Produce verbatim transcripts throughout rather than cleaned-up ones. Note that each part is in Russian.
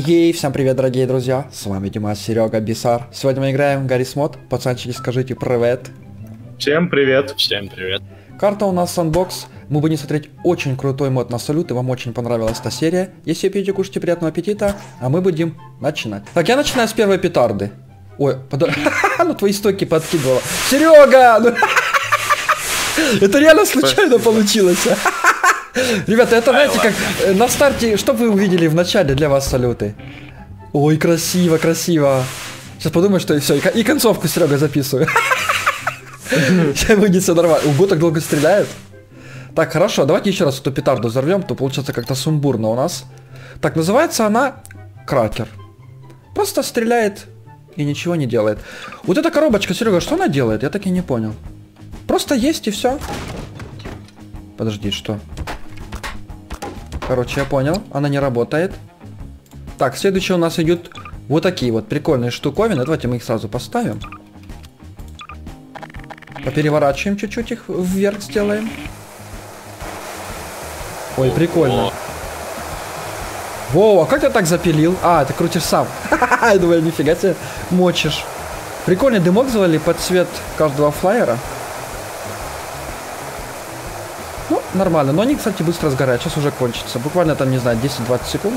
Ей, всем привет, дорогие друзья, с вами Димас, Серега, Бисар. Сегодня мы играем в Гаррис Мод. Пацанчики, скажите привет. Всем привет. Всем привет. Карта у нас Sandbox. Мы будем смотреть очень крутой мод на салют, и вам очень понравилась эта серия. Если пьете, кушайте, приятного аппетита, а мы будем начинать. Так, я начинаю с первой петарды. Ой, подожди, ну твои стоки подкидывала. Серега! Это реально случайно получилось. Ребята, это, знаете, как на старте, что вы увидели в начале для вас салюты? Ой, красиво, красиво. Сейчас подумаю, что и все, и концовку Серега записываю. Сейчас будет все нормально. Ого, так долго стреляет. Так, хорошо, давайте еще раз эту петарду взорвем, то получается как-то сумбурно у нас. Так, называется она Кракер. Просто стреляет и ничего не делает. Вот эта коробочка, Серега, что она делает? Я так и не понял. Просто есть и все. Подожди, что? Короче, я понял, она не работает. Так, следующее у нас идут вот такие вот прикольные штуковины. Давайте мы их сразу поставим. Попереворачиваем чуть-чуть их вверх сделаем. Ой, прикольно. Воу, а как ты так запилил? А, ты крутишь сам. Я думаю, нифига себе мочишь. Прикольный дымок завали под цвет каждого флайера. Ну, нормально. Но они, кстати, быстро сгорают. Сейчас уже кончится. Буквально там, не знаю, десять-двадцать секунд.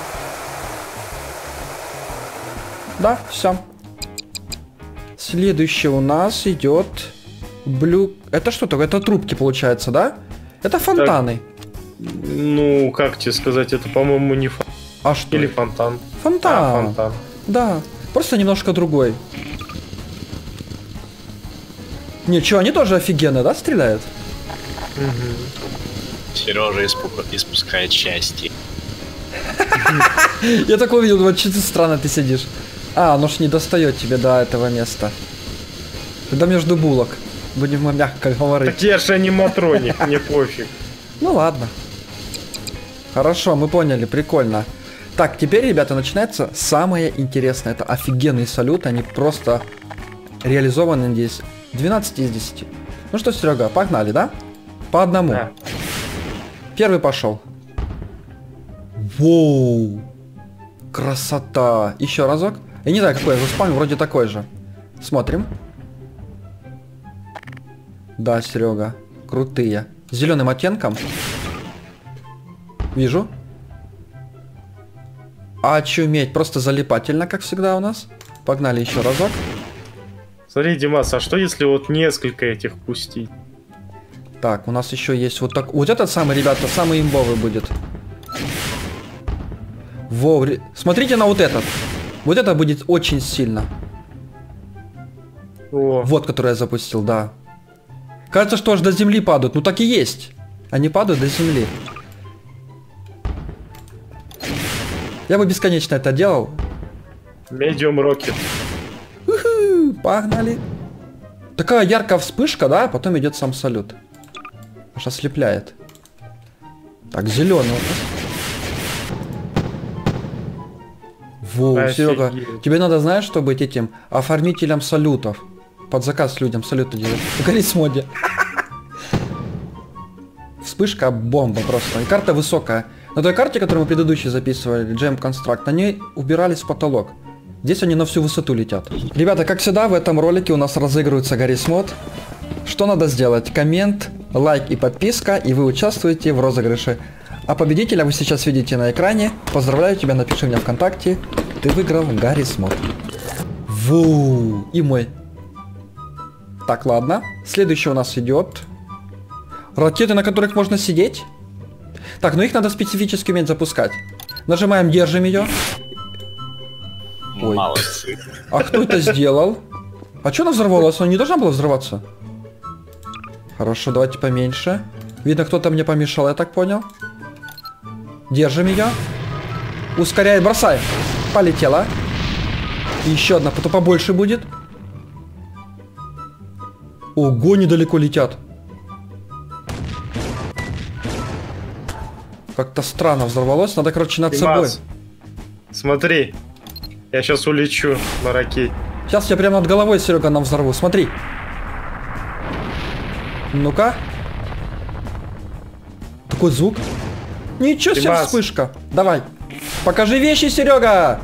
Да, все. Следующее у нас идет блю... Это что такое? Это трубки, получается, да? Это фонтаны. Так, ну, как тебе сказать, это, по-моему, не фонтан. А что? Или фонтан. Фонтан. А, фонтан. Да. Просто немножко другой. Не, что, они тоже офигенно, да, стреляют? Угу. Сережа испу- испускает счастье. Я так увидел, вот что-то странно ты сидишь. А, оно ж не достает тебе до этого места. Тогда между булок. Будем мы мягко говорить. Так я же аниматроник, мне пофиг. Ну ладно. Хорошо, мы поняли, прикольно. Так, теперь, ребята, начинается самое интересное. Это офигенный салют, они просто реализованы здесь. двенадцать из десяти. Ну что, Серега, погнали, да? По одному. Да. Первый пошел. Воу! Красота! Еще разок. Я не знаю, какой я заспамил, вроде такой же. Смотрим. Да, Серега, крутые. С зеленым оттенком. Вижу. Очуметь, просто залипательно, как всегда у нас. Погнали еще разок. Смотри, Димас, а что если вот несколько этих пустить? Так, у нас еще есть вот так. Вот этот самый, ребята, самый имбовый будет. Воу, ре... смотрите на вот этот. Вот это будет очень сильно. О. Вот, который я запустил, да. Кажется, что аж до земли падают. Ну так и есть. Они падают до земли. Я бы бесконечно это делал. Medium Rocket. У-ху, погнали. Такая яркая вспышка, да, а потом идет сам салют. Аж ослепляет. Так, зеленый. Воу, Офигеть. Серега, тебе надо, знаешь, что быть этим оформителем салютов. Под заказ людям салюты делать. В Гаррис моде. Вспышка бомба просто. И карта высокая. На той карте, которую мы предыдущий записывали, Jam Construct, они убирались в потолок. Здесь они на всю высоту летят. Ребята, как всегда, в этом ролике у нас разыгрывается Гаррис мод. Что надо сделать? Коммент, лайк и подписка, и вы участвуете в розыгрыше. А победителя вы сейчас видите на экране. Поздравляю тебя, напиши мне ВКонтакте. Ты выиграл Гаррис мод. Воу, и мой. Так, ладно. Следующий у нас идет. Ракеты, на которых можно сидеть. Так, ну их надо специфически уметь запускать. Нажимаем, держим ее. Ой. Молодцы. А кто это сделал? А что она взорвалась? Она не должна была взрываться. Хорошо, давайте поменьше. Видно, кто-то мне помешал, я так понял. Держим ее. Ускоряет, бросаем. Полетела. И еще одна, потом побольше будет. Ого, недалеко летят. Как-то странно взорвалось. Надо, короче, над Димас, собой. Смотри. Я сейчас улечу на ракете. Сейчас я прямо над головой, Серега, нам взорву. Смотри. Ну-ка. Такой звук. Ничего себе, Димас. вспышка. Давай. Покажи вещи, Серега!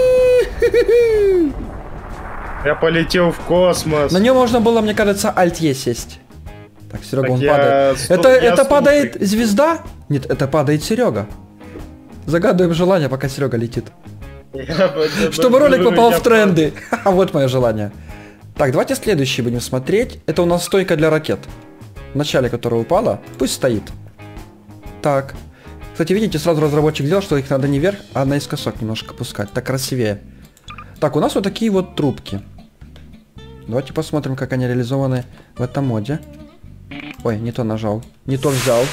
Я полетел в космос. На нем можно было, мне кажется, Alt-E сесть. Так, Серега, Так он я падает. сто- Это, я это сто падает прыгну. звезда? Нет, это падает Серега. Загадываем желание, пока Серега летит. Я бы- Чтобы ролик я попал в просто- тренды. А вот мое желание. Так, давайте следующий будем смотреть. Это у нас стойка для ракет. В начале которая упала, пусть стоит. Так. Кстати, видите, сразу разработчик сделал, что их надо не вверх, а наискосок немножко пускать. Так красивее. Так, у нас вот такие вот трубки. Давайте посмотрим, как они реализованы в этом моде. Ой, не то нажал. Не то взял.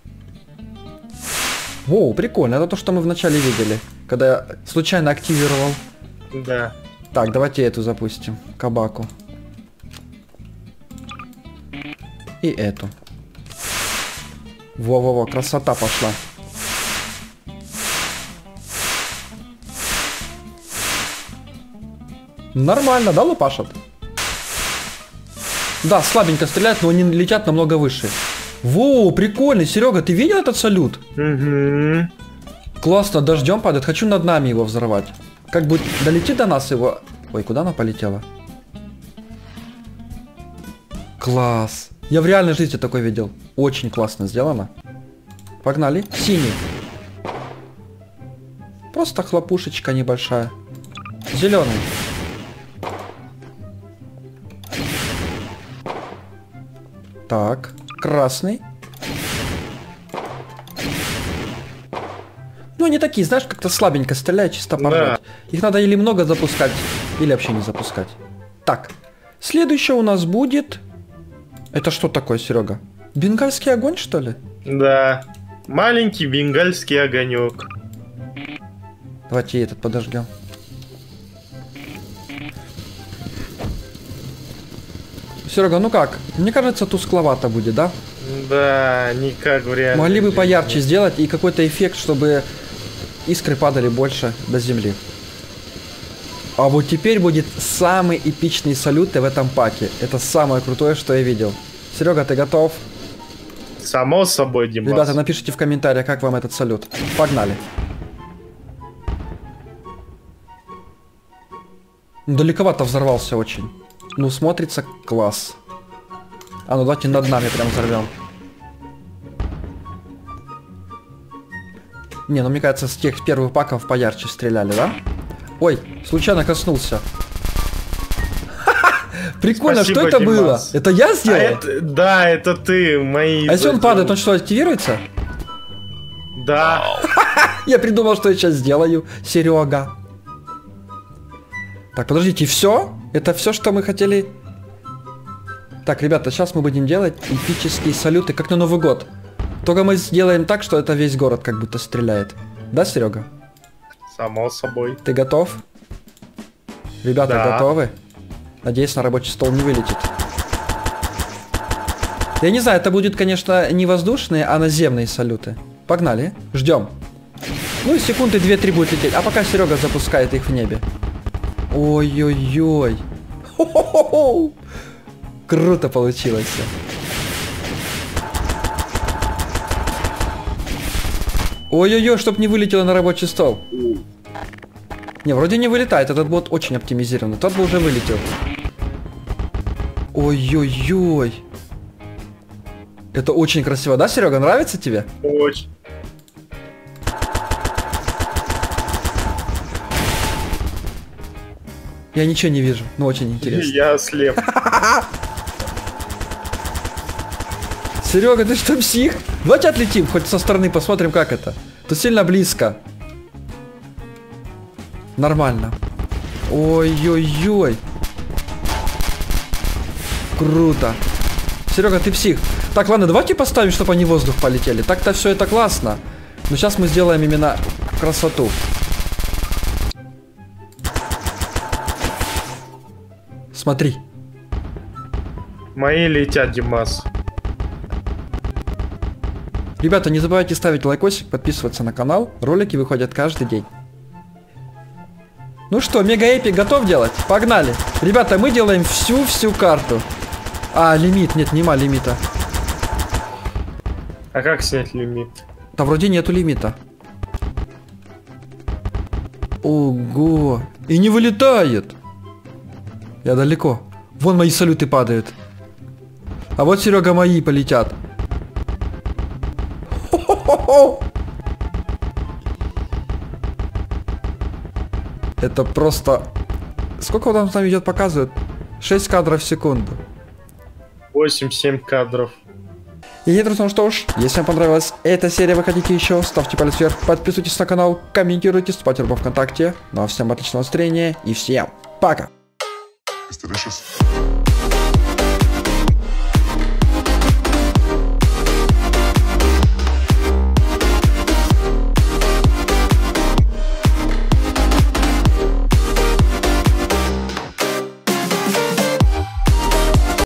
Воу, прикольно. Это то, что мы вначале видели. Когда я случайно активировал. Да. Так, давайте эту запустим. Кабаку. И эту. Во-во-во, красота пошла. Нормально, да, лупашат? Да, слабенько стреляют, но они летят намного выше. Воу, прикольный. Серега, ты видел этот салют? Угу. Классно, дождем падает. Хочу над нами его взорвать. Как будет долетит до нас его... Ой, куда она полетела? Класс. Я в реальной жизни такой видел. Очень классно сделано. Погнали. Синий. Просто хлопушечка небольшая. Зеленый. Так. Красный. Ну, они такие, знаешь, как-то слабенько стреляют, чисто порвать. Да. Их надо или много запускать, или вообще не запускать. Так. Следующее у нас будет... Это что такое, Серега? Бенгальский огонь, что ли? Да. Маленький бенгальский огонек. Давайте этот подожгем. Серега, ну как? Мне кажется, тускловато будет, да? Да, никак в реальности. Могли бы поярче сделать и какой-то эффект, чтобы искры падали больше до земли. А вот теперь будет самый эпичный салют в этом паке. Это самое крутое, что я видел. Серега, ты готов? Само собой, Димас. Ребята, напишите в комментариях, как вам этот салют. Погнали. Далековато взорвался очень. Ну, смотрится класс. А ну давайте над нами прям взорвем. Не, ну мне кажется, с тех первых паков поярче стреляли, да? Ой, случайно коснулся. Прикольно, Спасибо, что это Димас. было? Это я сделал? А это, да, это ты, мои... А если он задел- падает, он что, активируется? Да. Я придумал, что я сейчас сделаю, Серега. Так, подождите, все? Это все, что мы хотели? Так, ребята, сейчас мы будем делать эпические салюты, как на Новый год. Только мы сделаем так, что это весь город как будто стреляет. Да, Серега? Само собой. Ты готов? Ребята, Да. готовы? Надеюсь, на рабочий стол не вылетит. Я не знаю, это будет, конечно, не воздушные, а наземные салюты. Погнали, ждем. Ну и секунды две-три будет лететь. А пока Серега запускает их в небе. Ой-ой-ой. Хо-хо-хо-хо. Круто получилось. Ой-ой-ой, чтоб не вылетело на рабочий стол. Не, вроде не вылетает, этот бот очень оптимизированный. Тот бы уже вылетел. Ой-ой-ой. Это очень красиво, да, Серега? Нравится тебе? Очень. Я ничего не вижу, но очень интересно. Я слеп. Серега, ты что, псих? Давайте отлетим, хоть со стороны посмотрим, как это. Тут сильно близко. Нормально. Ой-ой-ой. Круто. Серега, ты псих. Так, ладно, давайте поставим, чтобы они в воздух полетели. Так-то все это классно. Но сейчас мы сделаем именно красоту. Смотри. Мои летят, Димас. Ребята, не забывайте ставить лайкосик, подписываться на канал. Ролики выходят каждый день. Ну что, мега-эпик готов делать? Погнали. Ребята, мы делаем всю-всю карту. А, лимит. Нет, нема лимита. А как снять лимит? Да вроде нету лимита. Ого. И не вылетает. Я далеко. Вон мои салюты падают. А вот, Серега, мои полетят. Хо-хо-хо-хо. Это просто... Сколько там там идет, показывает? шесть кадров в секунду. восемь-семь кадров. И, друзья, ну что ж, если вам понравилась эта серия, вы хотите еще, ставьте палец вверх, подписывайтесь на канал, комментируйте, вступайте в ВКонтакте. Ну а всем отличного настроения и всем пока! It's delicious.